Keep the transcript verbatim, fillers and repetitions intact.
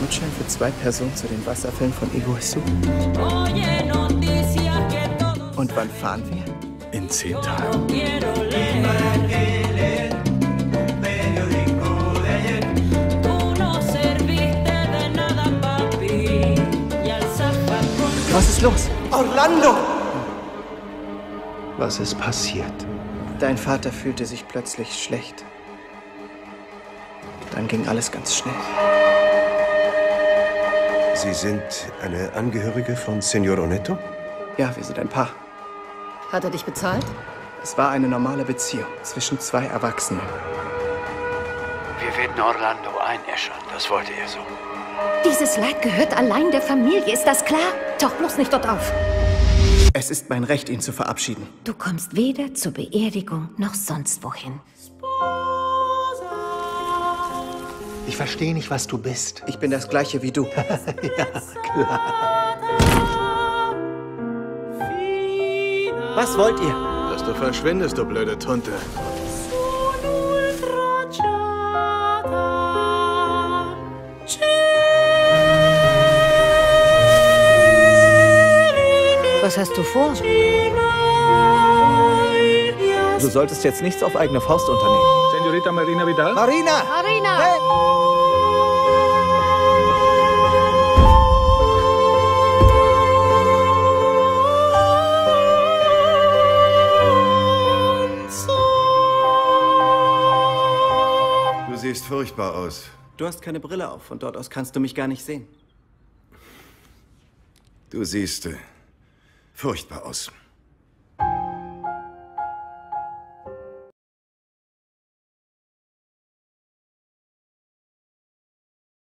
Gutschein für zwei Personen zu den Wasserfällen von Iguazu. Und wann fahren wir? In zehn Tagen. Was ist los? Orlando! Was ist passiert? Dein Vater fühlte sich plötzlich schlecht. Dann ging alles ganz schnell. Sie sind eine Angehörige von Senor Onetto? Ja, wir sind ein Paar. Hat er dich bezahlt? Es war eine normale Beziehung zwischen zwei Erwachsenen. Wir werden Orlando einäschern, das wollte er so. Dieses Leid gehört allein der Familie, ist das klar? Tauch bloß nicht dort auf. Es ist mein Recht, ihn zu verabschieden. Du kommst weder zur Beerdigung noch sonst wohin. Ich verstehe nicht, was du bist. Ich bin das Gleiche wie du. Ja, klar. Was wollt ihr? Dass du verschwindest, du blöde Tunte. Was hast du vor? Du solltest jetzt nichts auf eigene Faust unternehmen. Senorita Marina Vidal? Marina! Marina! Hey! Du siehst furchtbar aus. Du hast keine Brille auf. Von dort aus kannst du mich gar nicht sehen. Du siehst äh, furchtbar aus.